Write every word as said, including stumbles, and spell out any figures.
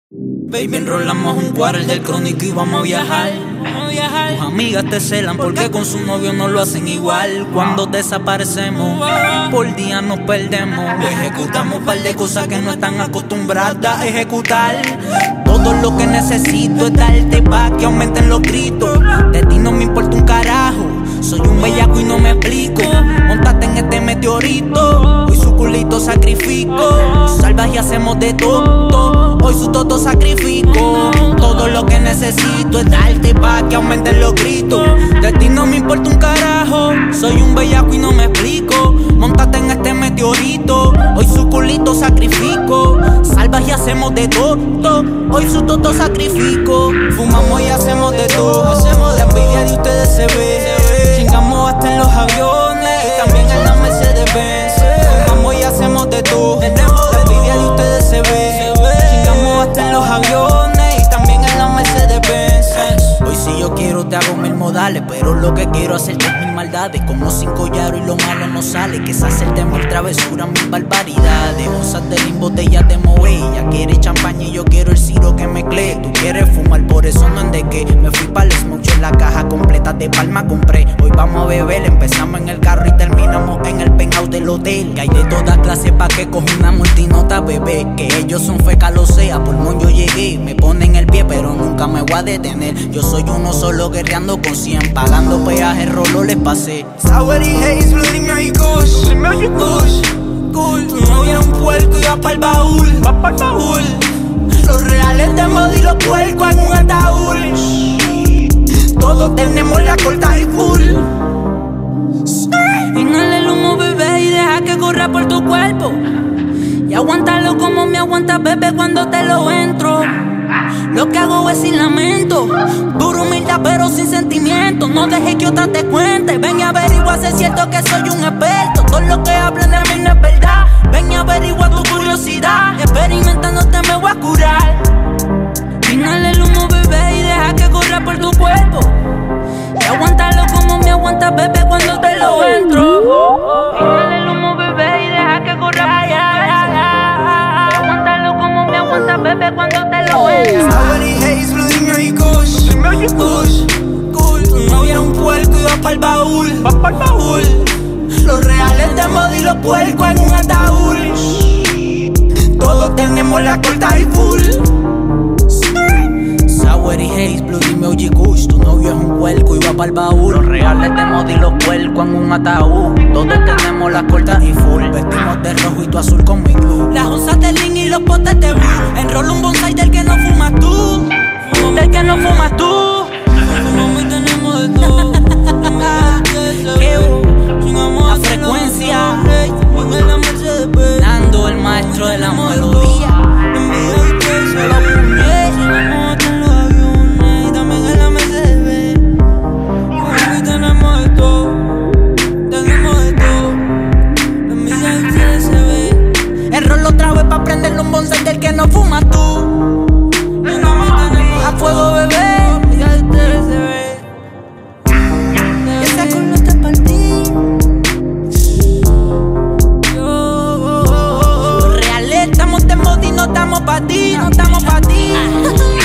Baby, enrolamos un cuarto del crónico y vamos a viajar. Tus amigas te celan porque con su novio no lo hacen igual. Cuando desaparecemos, por día nos perdemos. Ejecutamos un par de cosas que no están acostumbradas a ejecutar. Todo lo que necesito es darte pa' que aumenten los gritos. De ti no me importa un carajo, soy un bellaco y no me explico. Montate en este meteorito, hoy su culito sacrifico. Salvas y hacemos de todo, hoy su toto sacrifico. Todo lo que necesito es darte pa' que aumenten los gritos. De ti no me importa un carajo, soy un bellaco y no me explico. Montate en este meteorito, hoy su culito sacrifico. Salvas y hacemos de todo, hoy su toto sacrifico. Fumamos y hacemos de todo, la envidia de ustedes se ve. Chingamos hasta en los aviones y también en la Mercedes Benz. Fumamos y hacemos de todo, la envidia de ustedes se ve. Chingamos hasta en los aviones y también en la Mercedes Benz. Hoy si yo quiero te hago mil modales, pero lo que quiero hacerte es mil maldades. Como sin collar y lo malo no sale, que se hacer de mil travesuras, mil barbaridades. Osas de limbo, botellas de Moe. Ella quiere champaña y yo quiero el ciro que me clee. Tú quieres fumar, por eso no ande que me fui para el smoke, en la caja completa de Palma compré. Hoy vamos a beber, empezamos en el carro y terminamos en el penthouse del hotel. Que hay de todas clases pa' que coja una multinota, bebé. Que ellos son feca, lo sea, por mon yo llegué. Me ponen el pie pero nunca me voy a detener. Yo soy uno solo guerreando con cien, pagando peaje, rolo les pasé. Sour y haze, bloody Mary Kush, Kush, cool. Tu novia era un puerco y va pa'l baúl, va pa'l baúl. Los reales de moda y los puercos en un ataúd. Todos tenemos la corta y full. Inhala el humo, bebé, y deja que corra por tu cuerpo. Y aguántalo como me aguantas, bebé, cuando te lo entro. Lo que hago es sin lamento, pura humildad pero sin sentimiento. No dejes que otra te cuente, ven y averigua si es cierto que soy un experto. Todo lo que hablan de mí no es verdad, ven y averigua tu curiosidad. Experimentándote me voy a curar. Inhala el humo, bebé, y deja que corra por tu cuerpo. Y aguántalo como me aguantas, bebé, cuando te lo entro. Inhala el humo, bebé, y deja que corra. Aguántalo como me aguantas, bebé, cuando te lo entro. Sour y haze, bloody Mary Kush, Kush, cool. Tu novia era un puerco y va pa'l baúl, va pa'l baúl. Los reales de moda y los puercos en un ataúd. Todos tenemos la corta y full. Sour y haze, bloody O G Kush. Tu novio es un puerco y va pa'l baúl. Los reales de moda y los puercos en un ataúd. Todos tenemos las cortas y full. Vestimos de rojo y tu azul con mi club. Las onzas de Lin y los potes de blue. Enrolo un bonsai del que no fumas tú, del que no fumas tú. Fumamos y tenemos de todo. La frecuencia, Nando, el maestro de la melodía. Enrolo otra vez pa' prenderle un bonsai del que no fumas tú. A fuego, bebé. Ese culo te partí. Los reales estamos de moda y no estamos pa' ti, no estamos pa' ti.